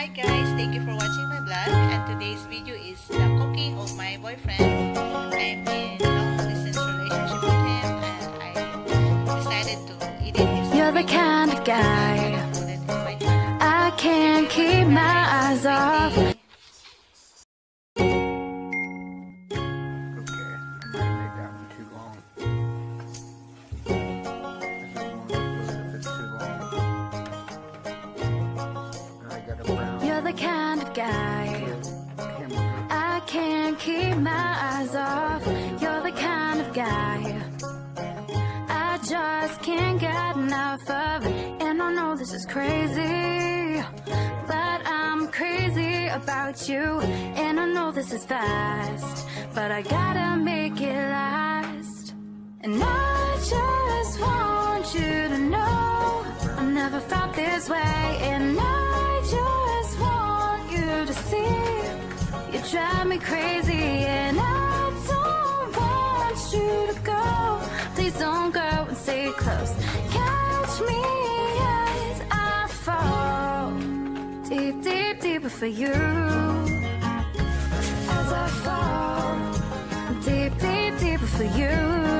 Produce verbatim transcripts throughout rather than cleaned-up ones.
Hi guys, thank you for watching my vlog, and today's video is the cooking of my boyfriend. I'm in long distance relationship with him and I decided to eat it his You're the kind of guy I can't keep my eyes off. You're the kind of guy I can't keep my eyes off. You're the kind of guy I just can't get enough of. And I know this is crazy, but I'm crazy about you. And I know this is fast, but I gotta make it last. And I just want you to know I never felt this way. And I just want you to see you drive me crazy. And I don't want you to go. Please don't go and stay close. Catch me as I fall deep, deep, deeper for you. As I fall deep, deep, deeper for you.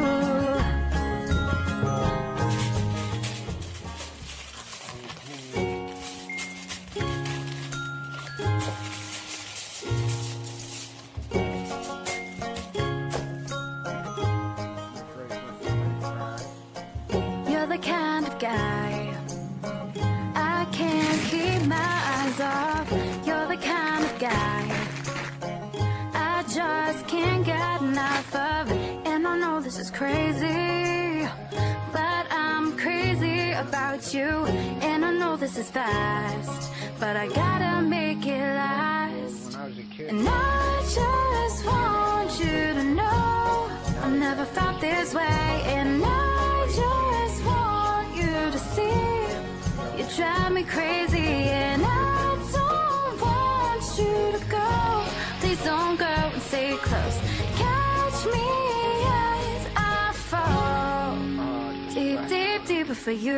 You're the kind of guy I can't keep my eyes off. You're the kind of guy I just can't get enough of. And I know this is crazy, but I'm crazy about you. And I know this is fast, but I gotta make it last. And I just want you to know I never felt this way. And I just want you to see you drive me crazy. And I don't want you to go. Please don't go and stay close. Catch me as I fall deep, deep, deeper for you.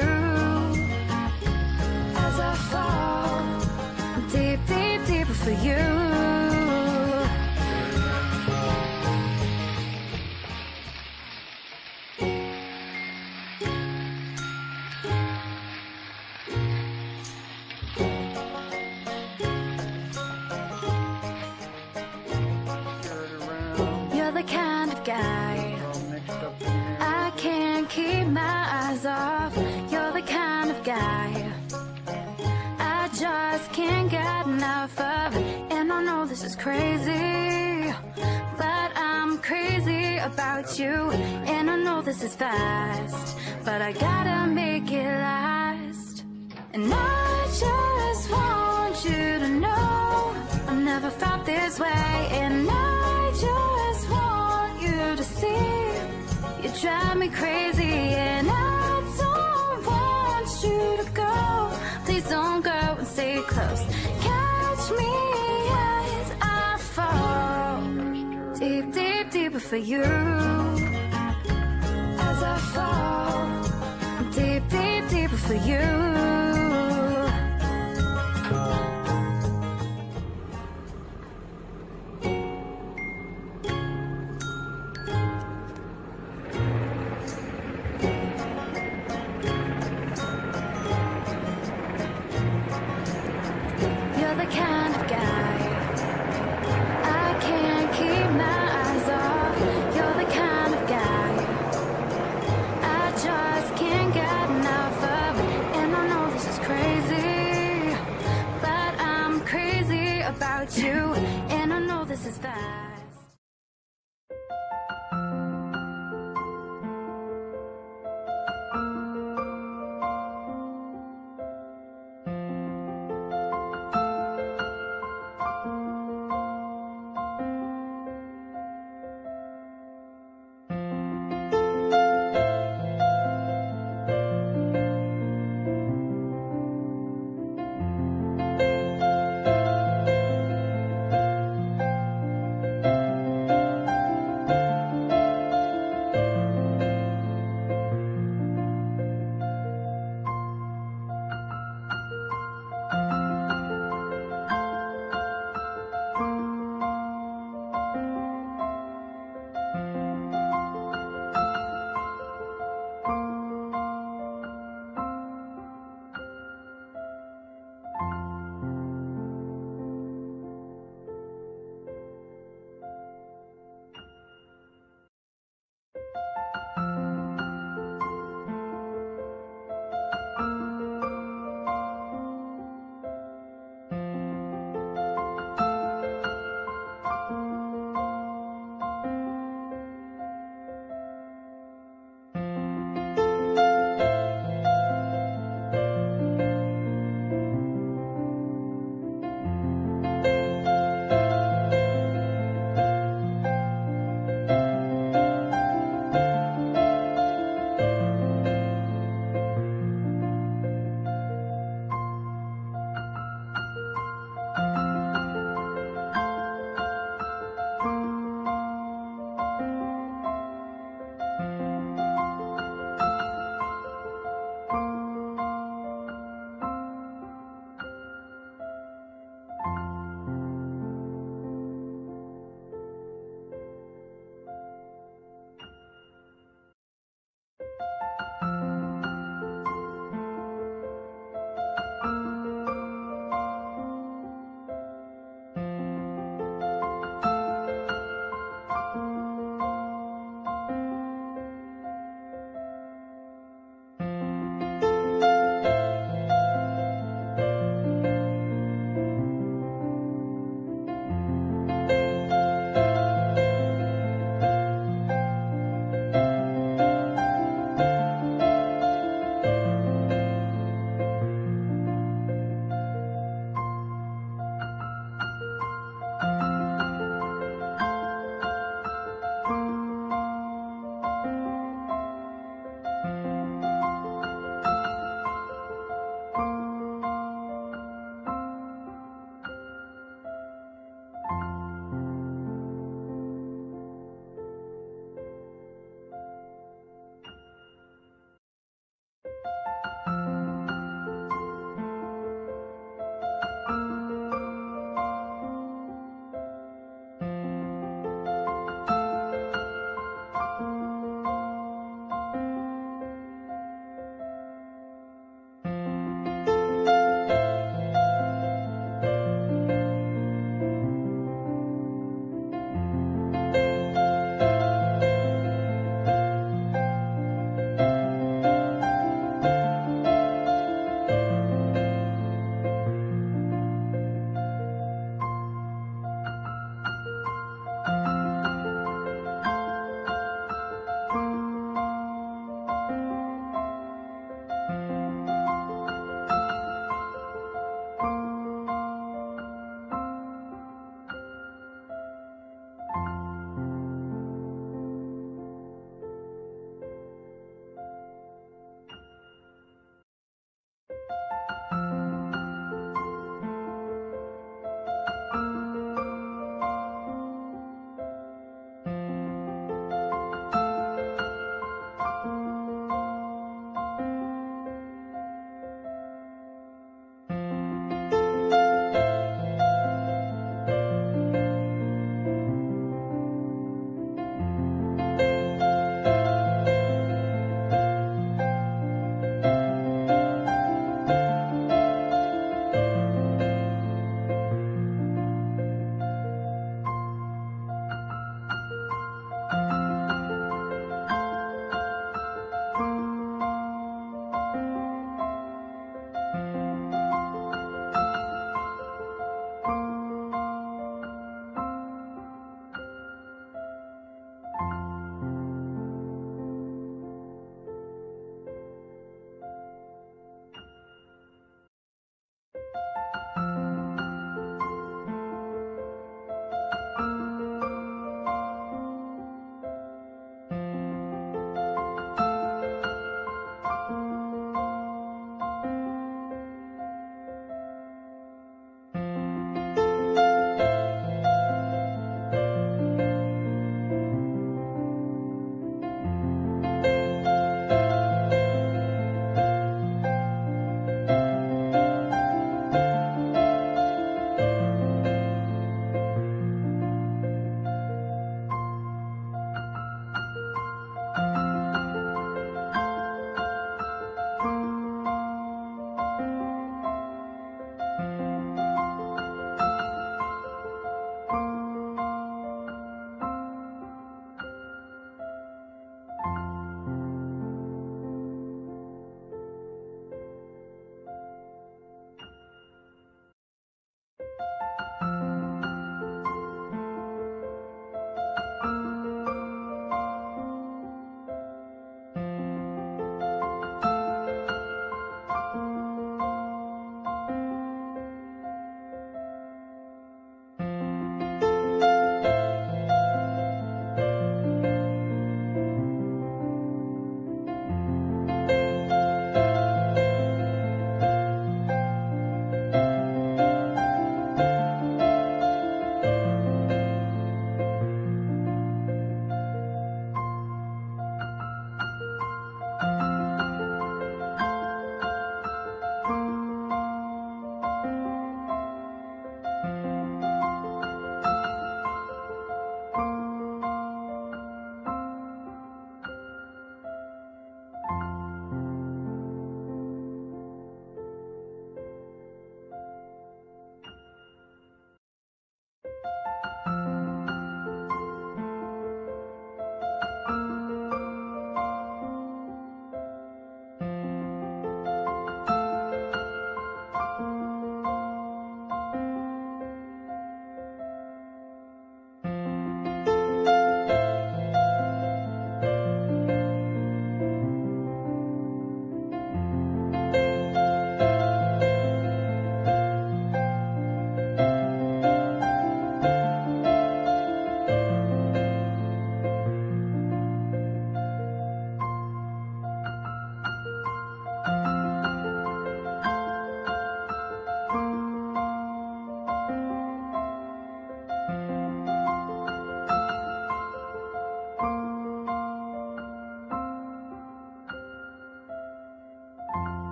As I fall deep, deep, deeper for you. You're the kind of guy I can't keep my eyes off. You're the kind of guy I just can't get enough of. And I know this is crazy, but I'm crazy about you. And I know this is fast, but I gotta make it last. And I just want you to know I never felt this way. And I just want you to see you drive me crazy. And I don't want you to go. Please don't go and stay close. Catch me as I fall deep, deep, deeper for you. As I fall deep, deep, deeper for you. You're the kind of guy I can't keep my eyes off. You're the kind of guy I just can't get enough of. And I know this is crazy, but I'm crazy about you. And I know this is bad.